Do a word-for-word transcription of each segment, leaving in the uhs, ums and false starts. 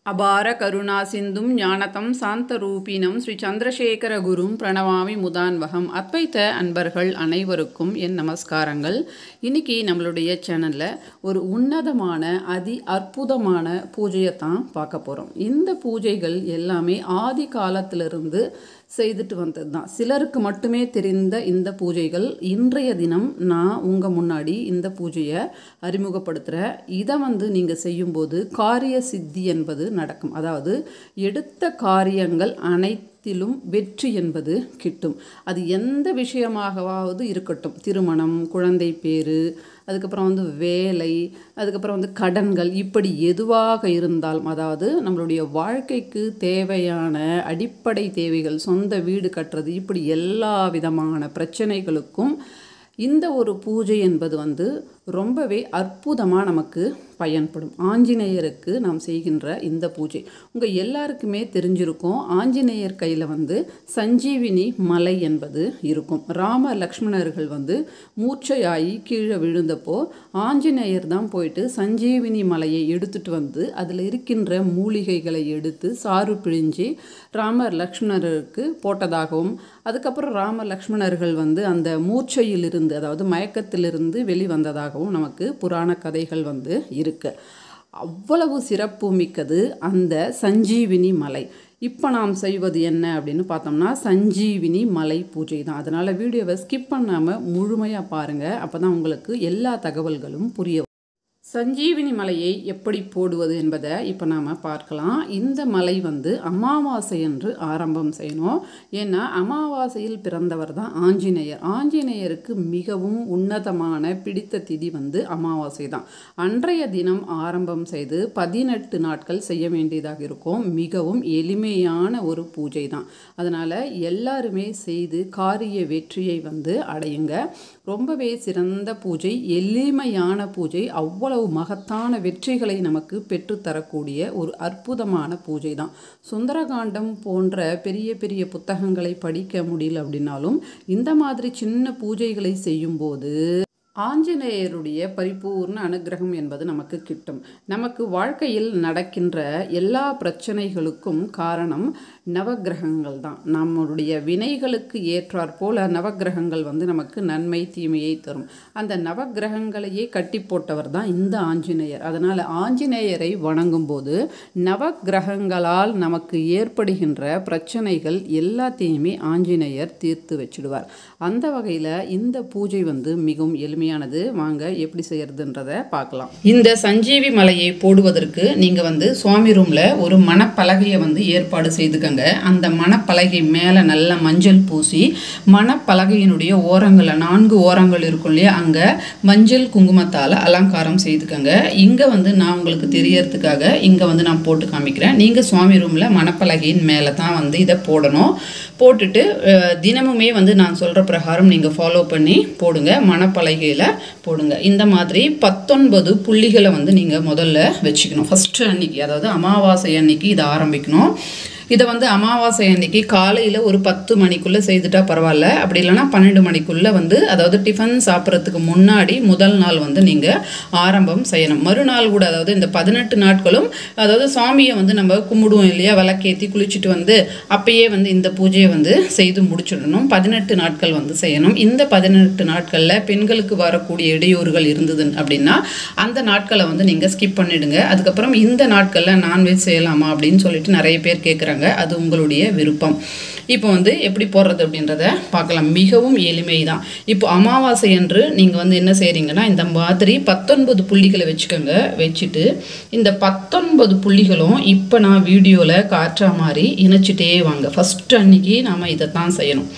அபார கருணா சிந்தும் ஞானதம் சாந்த ரூபினம் ஸ்ரீ சந்திரசேகர குரும் பிரணவாமி முதான்வகம். அத்வைத்த அன்பர்கள் அனைவருக்கும் என் நமஸ்காரங்கள். இன்னைக்கு நம்மளுடைய சேனலில் ஒரு உன்னதமான அதி அற்புதமான பூஜையை தான் பார்க்க போகிறோம். இந்த பூஜைகள் எல்லாமே ஆதி காலத்திலிருந்து செய்துட்டு வந்தது தான். சிலருக்கு மட்டுமே தெரிந்த இந்த பூஜைகள் இன்றைய தினம் நான் உங்கள் முன்னாடி இந்த பூஜையை அறிமுகப்படுத்துகிறேன். இதை வந்து நீங்கள் செய்யும்போது காரிய சித்தி என்பது நடக்கும். அதாவது எடுத்த காரியங்கள் அனைத்திலும் வெற்றி என்பது கிட்டும். அது எந்த விஷயமாகவாவது இருக்கட்டும், திருமணம், குழந்தை பேரு, அதுக்கப்புறம் வந்து வேலை, அதுக்கப்புறம் வந்து கடன்கள், இப்படி எதுவாக இருந்தாலும், அதாவது நம்மளுடைய வாழ்க்கைக்கு தேவையான அடிப்படை தேவைகள், சொந்த வீடு கட்டுறது, இப்படி எல்லா விதமான பிரச்சனைகளுக்கும் இந்த ஒரு பூஜை என்பது வந்து ரொம்பவே அற்புதமாக நமக்கு பயன்படும். ஆஞ்சநேயருக்கு நாம் செய்கின்ற இந்த பூஜை உங்கள் எல்லாருக்குமே தெரிஞ்சிருக்கும். ஆஞ்சநேயர் கையில் வந்து சஞ்சீவினி மலை என்பது இருக்கும். ராம லக்ஷ்மணர்கள் வந்து மூர்ச்சையாகி கீழே விழுந்தப்போ ஆஞ்சநேயர் தான் போயிட்டு சஞ்சீவினி மலையை எடுத்துட்டு வந்து அதில் இருக்கின்ற மூலிகைகளை எடுத்து சாறு பிழிஞ்சு ராம லக்ஷ்மணருக்கு போட்டதாகவும், அதுக்கப்புறம் ராம லக்ஷ்மணர்கள் வந்து அந்த மூர்ச்சையிலிருந்து, அதாவது மயக்கத்திலிருந்து வெளிவந்ததாகவும் நமக்கு புராண கதைகள் வந்து இருக்கு. அவ்வளவு சிறப்பு மிக்கது அந்த சஞ்சீவினி மலை. இப்போ நாம் செய்வது என்ன அப்படின்னு பார்த்தோம்னா சஞ்சீவினி மலை பூஜை தான். அதனால் வீடியோவை ஸ்கிப் பண்ணாமல் முழுமையாக பாருங்கள். அப்போ தான் உங்களுக்கு எல்லா தகவல்களும் புரிய. சஞ்சீவினி மலையை எப்படி போடுவது என்பதை இப்போ நாம் பார்க்கலாம். இந்த மலை வந்து அமாவாசை என்று ஆரம்பம் செய்யணும். ஏன்னா அமாவாசையில் பிறந்தவர் தான் ஆஞ்சநேயர். ஆஞ்சநேயருக்கு மிகவும் உன்னதமான பிடித்த திதி வந்து அமாவாசை தான். அன்றைய தினம் ஆரம்பம் செய்து பதினெட்டு நாட்கள் செய்ய வேண்டியதாக இருக்கும். மிகவும் எளிமையான ஒரு பூஜை தான். அதனால் எல்லாருமே செய்து காரிய வெற்றியை வந்து அடையுங்க. ரொம்பவே சிறந்த பூஜை, எளிமையான பூஜை, அவ்வளவு மகத்தான வெற்றிகளை நமக்கு பெற்றுத்தரக்கூடிய ஒரு அற்புதமான பூஜை தான். சுந்தரகாண்டம் போன்ற பெரிய பெரிய புத்தகங்களை படிக்க முடியல அப்படின்னாலும் இந்த மாதிரி சின்ன பூஜைகளை செய்யும்போது ஆஞ்சநேயருடைய பரிபூர்ண அனுகிரகம் என்பது நமக்கு கிட்டும். நமக்கு வாழ்க்கையில் நடக்கின்ற எல்லா பிரச்சனைகளுக்கும் காரணம் நவக்கிரகங்கள் தான். நம்மளுடைய வினைகளுக்கு ஏற்றாற் போல நவக்கிரகங்கள் வந்து நமக்கு நன்மை தீமையை தரும். அந்த நவக்கிரகங்களையே கட்டி போட்டவர் தான் இந்த ஆஞ்சநேயர். அதனால் ஆஞ்சநேயரை வணங்கும் போது நவக்கிரகங்களால் நமக்கு ஏற்படுகின்ற பிரச்சனைகள் எல்லாத்தையுமே ஆஞ்சநேயர் தீர்த்து வச்சிடுவார். அந்த வகையில் இந்த பூஜை வந்து மிகவும் எளிமையானது. வாங்க எப்படி செய்யறதுன்றதை பார்க்கலாம். இந்த சஞ்சீவி மலையை போடுவதற்கு நீங்கள் வந்து சுவாமி ரூமில் ஒரு மணப்பலகையை வந்து ஏற்பாடு செய்துக்கங்க. அந்த மணப்பலகை மேலே நல்ல மஞ்சள் பூசி மணப்பலகையினுடைய ஓரங்களில் நான்கு ஓரங்கள் இருக்கும் இல்லையா, அங்கே மஞ்சள் குங்குமத்தால் அலங்காரம் செய்துக்கங்க. இங்கே வந்து நான் உங்களுக்கு தெரியறதுக்காக இங்கே வந்து நான் போட்டு காமிக்கிறேன். நீங்கள் சுவாமி ரூமில் மணப்பலகையின் மேலே தான் வந்து இதை போடணும். போட்டுட்டு தினமுமே வந்து நான் சொல்கிற பிரகாரம் நீங்கள் ஃபாலோ பண்ணி போடுங்க. மணப்பலகையில் போடுங்க. இந்த மாதிரி பத்தொன்பது புள்ளிகளை வந்து நீங்கள் முதல்ல வச்சுக்கணும். ஃபஸ்ட்டு அன்னைக்கு, அதாவது அமாவாசை அன்னைக்கு இதை ஆரம்பிக்கணும். இதை வந்து அமாவாசை அன்னைக்கு காலையில் ஒரு பத்து மணிக்குள்ளே செய்துட்டா பரவாயில்ல. அப்படி இல்லைனா பன்னெண்டு மணிக்குள்ளே வந்து, அதாவது டிஃபன் சாப்பிட்றதுக்கு முன்னாடி முதல் நாள் வந்து நீங்கள் ஆரம்பம் செய்யணும். மறுநாள் கூட, அதாவது இந்த பதினெட்டு நாட்களும், அதாவது சுவாமியை வந்து நம்ம கும்பிடுவோம் இல்லையா, விளக்கேற்றி குளிச்சுட்டு வந்து அப்பயே வந்து இந்த பூஜையை வந்து செய்து முடிச்சிடணும். பதினெட்டு நாட்கள் வந்து செய்யணும். இந்த பதினெட்டு நாட்களில் பெண்களுக்கு வரக்கூடிய இடையூறுகள் இருந்தது அப்படின்னா அந்த நாட்களை வந்து நீங்கள் ஸ்கிப் பண்ணிடுங்க. அதுக்கப்புறம் இந்த நாட்களில் நான்வெஜ் செய்யலாமா அப்படின்னு சொல்லிட்டு நிறைய பேர் கேட்குறாங்க. அது உங்களுடைய விருப்பம். இப்போ வந்து எப்படி போடுறது அப்படின்றத பார்க்கலாம். மிகவும் எளிமை தான். இப்போ அமாவாசை அன்று நீங்கள் வந்து என்ன செய்கிறீங்கன்னா, இந்த மாதிரி பத்தொன்பது புள்ளிகளை வச்சுக்கோங்க. வச்சுட்டு இந்த பத்தொன்பது புள்ளிகளும் இப்போ நான் வீடியோவில் காட்டுற மாதிரி இணைச்சிட்டே வாங்க. ஃபஸ்ட்டு அன்னைக்கு நாம் இதை தான் செய்யணும்.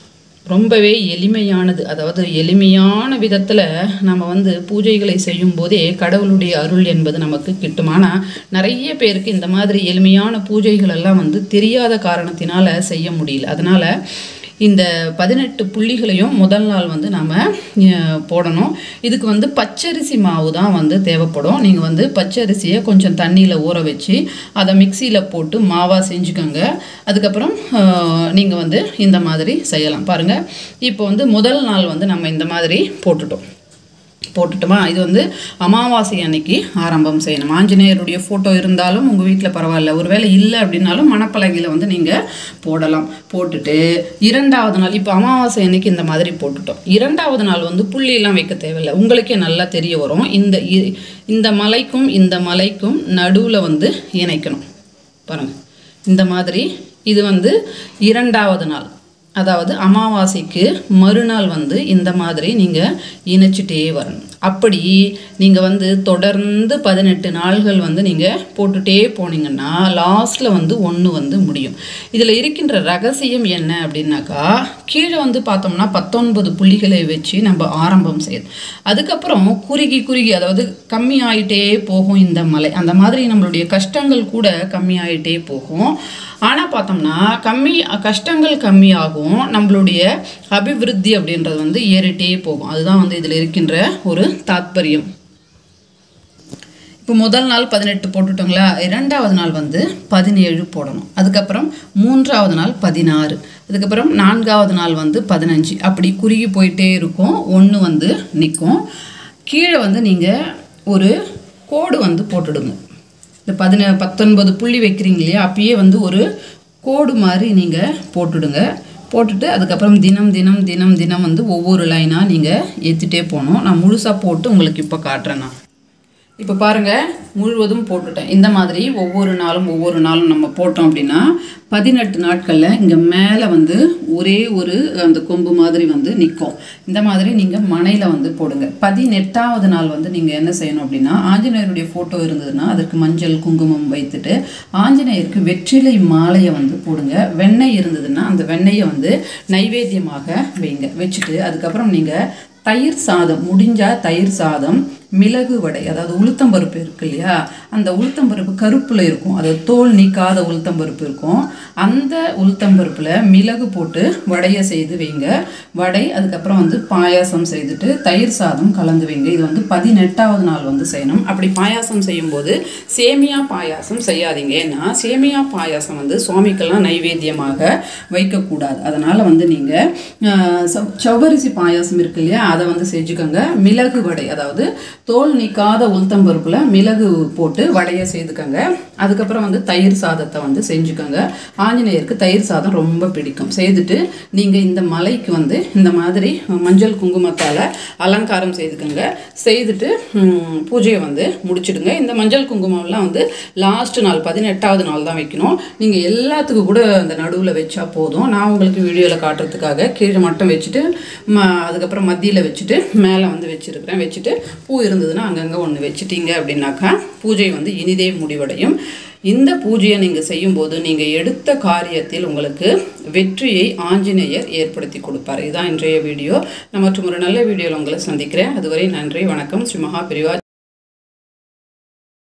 ரொம்பவே எளிமையானது. அதாவது எளிமையான விதத்தில் நம்ம வந்து பூஜைகளை செய்யும் போதே கடவுளுடைய அருள் என்பது நமக்கு கிட்டும். ஆனால் நிறைய பேருக்கு இந்த மாதிரி எளிமையான பூஜைகள் எல்லாம் வந்து தெரியாத காரணத்தினால செய்ய முடியல. அதனால் இந்த பதினெட்டு புள்ளிகளையும் முதல் நாள் வந்து நாம் போடணும். இதுக்கு வந்து பச்சரிசி மாவு தான் வந்து தேவைப்படும். நீங்கள் வந்து பச்சரிசியை கொஞ்சம் தண்ணியில் ஊற வச்சு அதை மிக்சியில் போட்டு மாவாக செஞ்சுக்கோங்க. அதுக்கப்புறம் நீங்கள் வந்து இந்த மாதிரி செய்யலாம். பாருங்கள், இப்போ வந்து முதல் நாள் வந்து நம்ம இந்த மாதிரி போட்டுட்டோம். போட்டுட்டுமா. இது வந்து அமாவாசை அன்னைக்கு ஆரம்பம் செய்யணும். ஆஞ்சநேயருடைய ஃபோட்டோ இருந்தாலும் உங்கள் வீட்டில் பரவாயில்ல, ஒருவேளை இல்லை அப்படின்னாலும் மணப்பலகையில் வந்து நீங்கள் போடலாம். போட்டுட்டு இரண்டாவது நாள், இப்போ அமாவாசை அன்னைக்கு இந்த மாதிரி போட்டுட்டோம். இரண்டாவது நாள் வந்து புள்ளியெல்லாம் வைக்க தேவையில்லை, உங்களுக்கே நல்லா தெரிய வரும். இந்த இந்த மலைக்கும் இந்த மலைக்கும் நடுவில் வந்து இணைக்கணும் பாருங்கள். இந்த மாதிரி இது வந்து இரண்டாவது நாள், அதாவது அமாவாசைக்கு மறுநாள் வந்து இந்த மாதிரி நீங்கள் இணைச்சிட்டே வரணும். அப்படி நீங்கள் வந்து தொடர்ந்து பதினெட்டு நாள்கள் வந்து நீங்கள் போட்டுகிட்டே போனீங்கன்னா லாஸ்ட்டில் வந்து ஒன்று வந்து முடியும். இதில் இருக்கின்ற ரகசியம் என்ன அப்படின்னாக்கா, கீழே வந்து பார்த்தோம்னா பத்தொன்பது புள்ளிகளை வச்சு நம்ம ஆரம்பம் செய்யணும். அதுக்கப்புறம் குறுகி குறுகி, அதாவது கம்மி ஆகிட்டே போகும் இந்த மலை. அந்த மாதிரி நம்மளுடைய கஷ்டங்கள் கூட கம்மி ஆகிட்டே போகும். ஆனால் பார்த்தோம்னா கம்மி கஷ்டங்கள் கம்மியாகும், நம்மளுடைய அபிவிருத்தி அப்படின்றது வந்து ஏறிட்டே போகும். அதுதான் வந்து இதில் இருக்கின்ற ஒரு தாத்பரியம். இப்போ முதல் நாள் பதினெட்டு போட்டுட்டோங்களா, இரண்டாவது நாள் வந்து பதினேழு போடணும். அதுக்கப்புறம் மூன்றாவது நாள் பதினாறு, அதுக்கப்புறம் நான்காவது நாள் வந்து பதினஞ்சு. அப்படி குறுகி போயிட்டே இருக்கும், ஒன்று வந்து நிற்கும். கீழே வந்து நீங்கள் ஒரு கோடு வந்து போட்டுடுங்க. இந்த பதின பத்தொன்பது புள்ளி வைக்கிறீங்க இல்லையா, அப்பயே வந்து ஒரு கோடு மாதிரி நீங்கள் போட்டுடுங்க. போட்டுட்டு அதுக்கப்புறம் தினம் தினம் தினம் தினம் வந்து ஒவ்வொரு லைனாக நீங்கள் ஏற்றிட்டே போகணும். நான் முழுசாக போட்டு உங்களுக்கு இப்போ காட்டுறேன். நான் இப்போ பாருங்கள், முழுவதும் போட்டுட்டேன். இந்த மாதிரி ஒவ்வொரு நாளும் ஒவ்வொரு நாளும் நம்ம போட்டோம் அப்படின்னா பதினெட்டு நாட்களில் இங்கே மேலே வந்து ஒரே ஒரு அந்த கொம்பு மாதிரி வந்து நிற்கும். இந்த மாதிரி நீங்கள் மனையில் வந்து போடுங்க. பதினெட்டாவது நாள் வந்து நீங்கள் என்ன செய்யணும் அப்படின்னா, ஆஞ்சநேயருடைய ஃபோட்டோ இருந்ததுன்னா அதற்கு மஞ்சள் குங்குமம் வைத்துட்டு ஆஞ்சநேயருக்கு வெற்றிலை மாலையை வந்து போடுங்க. வெண்ணெய் இருந்ததுன்னா அந்த வெண்ணெயை வந்து நைவேத்தியமாக வைங்க. வச்சுட்டு அதுக்கப்புறம் நீங்கள் தயிர் சாதம், முடிஞ்சால் தயிர் சாதம், மிளகு வடை, அதாவது உளுத்தம்பருப்பு இருக்கு இல்லையா, அந்த உளுத்தம்பருப்பு கருப்பில் இருக்கும், அதாவது தோல் நீக்காத உளுத்தம்பருப்பு இருக்கும். அந்த உளுத்தம்பருப்பில் மிளகு போட்டு வடையை செய்து வைங்க. வடை, அதுக்கப்புறம் வந்து பாயாசம் செய்துட்டு தயிர் சாதம் கலந்து வைங்க. இது வந்து பதினெட்டாவது நாள் வந்து செய்யணும். அப்படி பாயாசம் செய்யும்போது சேமியா பாயாசம் செய்யாதீங்க. ஏன்னா சேமியா பாயாசம் வந்து சுவாமிக்கெல்லாம் நைவேத்தியமாக வைக்கக்கூடாது. அதனால் வந்து நீங்கள் சவ்வரிசி பாயாசம் இருக்கு இல்லையா, அதை வந்து செஞ்சுக்கோங்க. மிளகு வடை, அதாவது தோல் நீக்காத உளுத்தம்பருப்பில் மிளகு போட்டு வடையை செய்துக்கோங்க. அதுக்கப்புறம் வந்து தயிர் சாதத்தை வந்து செஞ்சுக்கோங்க. ஆஞ்சநேயருக்கு தயிர் சாதம் ரொம்ப பிடிக்கும். செய்துட்டு நீங்கள் இந்த மலைக்கு வந்து இந்த மாதிரி மஞ்சள் குங்குமத்தால் அலங்காரம் செய்துக்கோங்க. செய்துட்டு பூஜையை வந்து முடிச்சிடுங்க. இந்த மஞ்சள் குங்குமம்லாம் வந்து லாஸ்ட் நாள் பதினெட்டாவது நாள் தான் வைக்கணும். நீங்கள் எல்லாத்துக்கும் கூட அந்த நடுவில் வச்சா போதும். நான் உங்களுக்கு வீடியோவில் காட்டுறதுக்காக கீழே மட்டும் வச்சுட்டு ம அதுக்கப்புறம் மத்தியில் வச்சுட்டு மேலே வந்து வச்சுருக்கிறேன். வச்சுட்டு பூ இருந்ததுன்னா அங்கங்கே ஒன்று வச்சுட்டீங்க அப்படின்னாக்கா பூஜை வந்து இனிதே முடிவடையும். இந்த பூஜையை நீங்கள் செய்யும்போது நீங்கள் எடுத்த காரியத்தில் உங்களுக்கு வெற்றியை ஆஞ்சநேயர் ஏற்படுத்தி கொடுப்பார். இதுதான் இன்றைய வீடியோ. நான் மற்றும் ஒரு நல்ல வீடியோவில் உங்களை சந்திக்கிறேன். அதுவரை நன்றி, வணக்கம். ஸ்ரீ மகா பெரிவா.